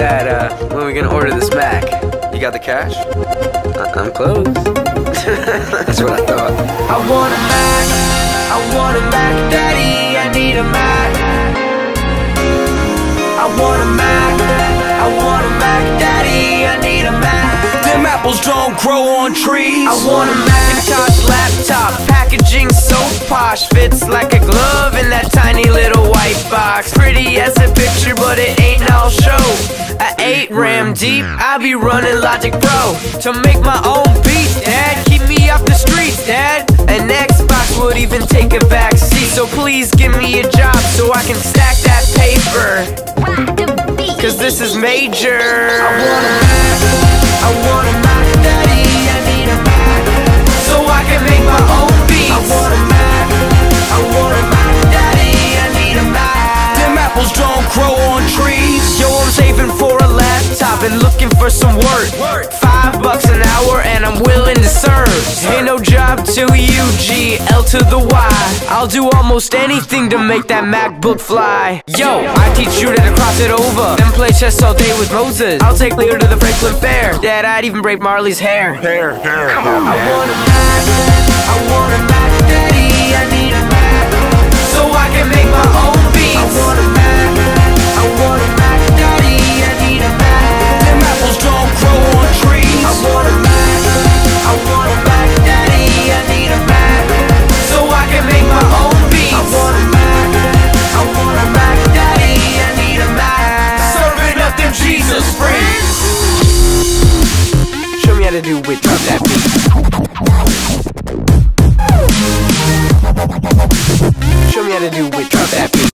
Dad, when are we gonna order this Mac? You got the cash? I'm close. That's what I thought. I want a Mac, I want a Mac, Daddy, I need a Mac. I want a Mac, I want a Mac, Daddy, I need a Mac. Them apples don't grow on trees. I want a Macintosh laptop, packaging so posh, fits like a glove in that tiny little white box. Pretty as a picture, but it ain't all show. A 8 RAM deep, I be running Logic Pro to make my own beats, Dad. Keep me off the streets, Dad. An Xbox would even take a back seat. So please give me a job so I can stack that paper, cause this is major. I want a Mac, I want a Mac, Daddy, I need a Mac, so I can make my own beats. I want a Mac, I want a Mac, Daddy, I need a Mac. Them apples don't grow on trees. Yo, I'm saving for a laptop and looking for some work. $5 an hour and I'm willing to serve. Ain't no job till UG, L to the Y. I'll do almost anything to make that MacBook fly. Yo, I teach you to cross it over, then play chess all day with Moses. I'll take Leo to the Franklin Fair. Dad, I'd even braid Marley's hair. Come on, I want a Mac, I want a Mac, Daddy, I need a Mac, so I can make my own beats. I want a Mac, I want a Mac, Daddy, I need a Mac. Them apples don't grow on trees. I want a Mac, I want a Mac, Daddy, I need a Mac, so I can make my own beats. I want a Mac, I want a Mac, Daddy, I need a Mac. Serving up them Jesus friends. Show me how to do with drop that beat. Show me how to do with drop that beat.